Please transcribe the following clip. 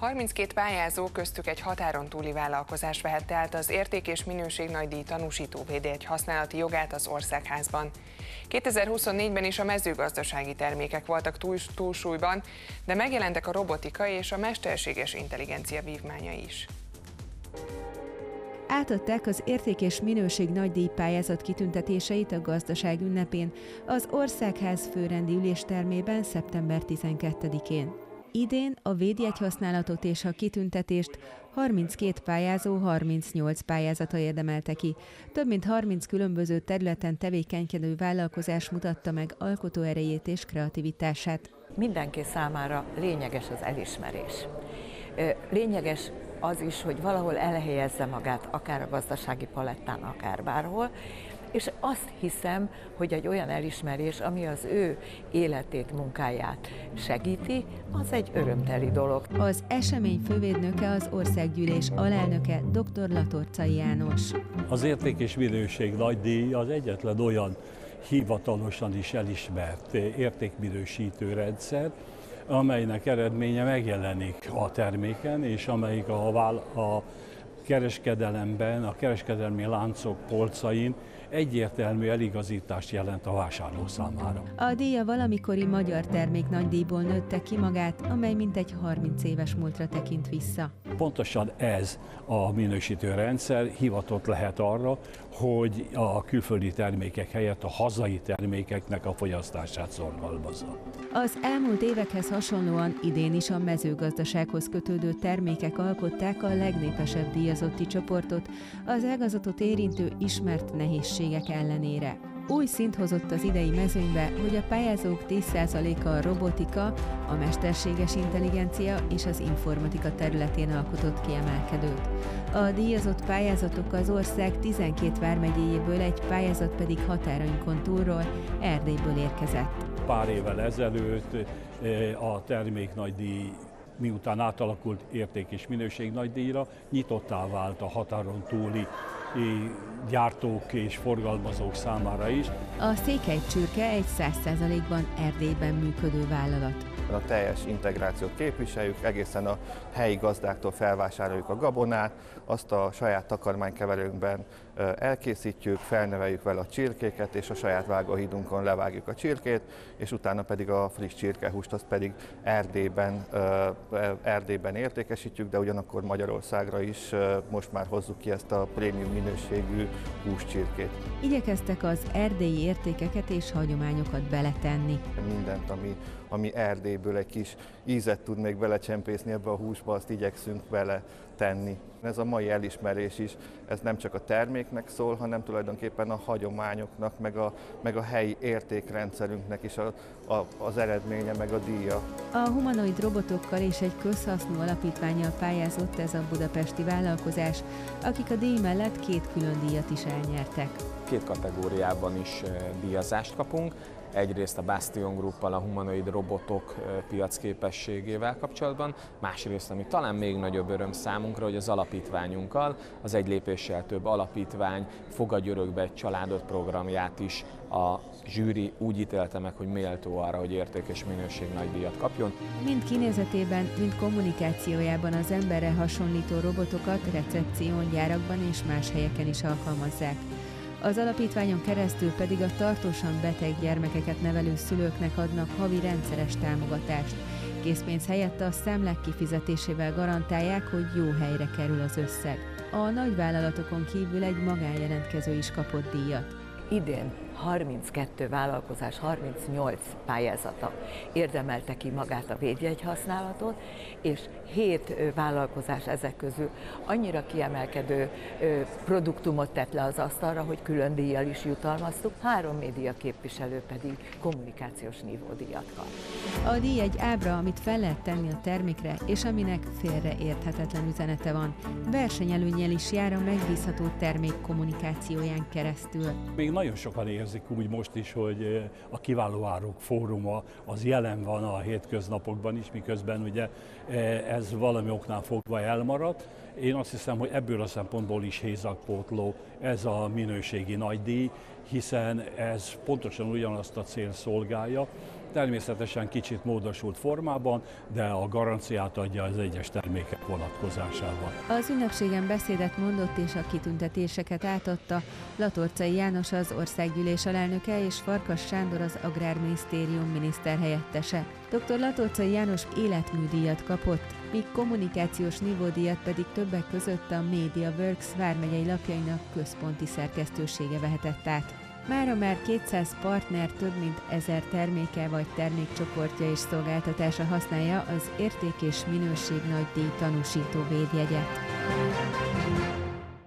32 pályázó, köztük egy határon túli vállalkozás vehette át az érték és minőség nagydíj tanúsító védjegy használati jogát az Országházban. 2024-ben is a mezőgazdasági termékek voltak túlsúlyban, de megjelentek a robotika és a mesterséges intelligencia vívmányai is. Átadták az érték és minőség nagydíj pályázat kitüntetéseit a Gazdaság ünnepén az Országház főrendi üléstermében szeptember 12-én. Idén a védjegyhasználatot és a kitüntetést 32 pályázó 38 pályázata érdemelte ki. Több mint 30 különböző területen tevékenykedő vállalkozás mutatta meg alkotóerejét és kreativitását. Mindenki számára lényeges az elismerés. Lényeges az is, hogy valahol elhelyezze magát, akár a gazdasági palettán, akár bárhol, és azt hiszem, hogy egy olyan elismerés, ami az ő életét, munkáját segíti, az egy örömteli dolog. Az esemény fővédnöke, az Országgyűlés alelnöke, dr. Latorcai János. Az érték és minőség nagydíj az egyetlen olyan hivatalosan is elismert értékminősítő rendszer, amelynek eredménye megjelenik a terméken, és amelyik a kereskedelemben, a kereskedelmi láncok polcain egyértelmű eligazítást jelent a vásárló számára. A díj a valamikori magyar termék nagydíjból nőtte ki magát, amely mintegy 30 éves múltra tekint vissza. Pontosan ez a minősítő rendszer hivatott lehet arra, hogy a külföldi termékek helyett a hazai termékeknek a fogyasztását szorgalmazza. Az elmúlt évekhez hasonlóan idén is a mezőgazdasághoz kötődő termékek alkották a legnépesebb díjazotti csoportot, az ágazatot érintő ismert nehézségek ellenére. Új szint hozott az idei mezőnybe, hogy a pályázók 10%-a a robotika, a mesterséges intelligencia és az informatika területén alkotott kiemelkedőt. A díjazott pályázatok az ország 12 vármegyéjéből, egy pályázat pedig határainkon túlról, Erdélyből érkezett. Pár évvel ezelőtt a termék nagydíj, miután átalakult érték és minőség nagydíjra, nyitottá vált a határon túli gyártók és forgalmazók számára is. A Székely Csürke egy 100%-ban Erdélyben működő vállalat. A teljes integrációt képviseljük, egészen a helyi gazdáktól felvásároljuk a gabonát, azt a saját takarmánykeverőnkben elkészítjük, felneveljük vele a csirkéket, és a saját vágóhídunkon levágjuk a csirkét, és utána pedig a friss csirkehúst, azt pedig Erdélyben értékesítjük, de ugyanakkor Magyarországra is most már hozzuk ki ezt a prémium minőségű húscsirkét. Igyekeztek az erdélyi értékeket és hagyományokat beletenni. Mindent, ami Erdélyből egy kis ízet tud még belecsempészni ebbe a húsba, azt igyekszünk vele tenni. Ez a mai elismerés is, ez nem csak a terméknek szól, hanem tulajdonképpen a hagyományoknak, meg a helyi értékrendszerünknek is az eredménye, meg a díja. A humanoid robotokkal és egy közhasznú alapítvánnyal pályázott ez a budapesti vállalkozás, akik a díj mellett 2 külön díjat is elnyertek. 2 kategóriában is díjazást kapunk. Egyrészt a Bastion Gruppal a humanoid robotok piacképességével kapcsolatban, másrészt, ami talán még nagyobb öröm számunkra, hogy az alapítványunkkal, az Egy lépéssel több alapítvány Fogadj örökbe egy családot programját is a zsűri úgy ítélte meg, hogy méltó arra, hogy érték és minőség nagydíjat kapjon. Mind kinézetében, mind kommunikációjában az emberre hasonlító robotokat recepción, gyárakban és más helyeken is alkalmazzák. Az alapítványon keresztül pedig a tartósan beteg gyermekeket nevelő szülőknek adnak havi rendszeres támogatást. Készpénz helyett a számlák kifizetésével garantálják, hogy jó helyre kerül az összeg. A nagyvállalatokon kívül egy magánjelentkező is kapott díjat. Idén 32 vállalkozás, 38 pályázata érdemelte ki magát a védjegyhasználatot, és 7 vállalkozás ezek közül annyira kiemelkedő produktumot tett le az asztalra, hogy külön díjjal is jutalmaztuk, 3 média képviselő pedig kommunikációs nívódíjat kap. A díj egy ábra, amit fel lehet tenni a termékre, és aminek félreérthetetlen üzenete van. Versenyelőnnyel is jár a megbízható termék kommunikációján keresztül. Még nagyon sokan érzik úgy most is, hogy a Kiváló Áruk Fóruma az jelen van a hétköznapokban is, miközben ugye ez valami oknál fogva elmaradt. Én azt hiszem, hogy ebből a szempontból is hézagpótló ez a minőségi nagydíj, hiszen ez pontosan ugyanazt a cél szolgálja, természetesen kicsit módosult formában, de a garanciát adja az egyes termékek vonatkozásában. Az ünnepségen beszédet mondott és a kitüntetéseket átadta Latorcai János, az országgyűlés alelnöke, és Farkas Sándor, az Agrárminisztérium miniszterhelyettese. Dr. Latorcai János életműdíjat kapott, míg kommunikációs nívódíjat pedig többek között a MediaWorks vármegyei lapjainak központi szerkesztősége vehetett át. Mára már 200 partner, több mint 1000 terméke vagy termékcsoportja és szolgáltatása használja az érték és minőség nagydíj tanúsító védjegyet.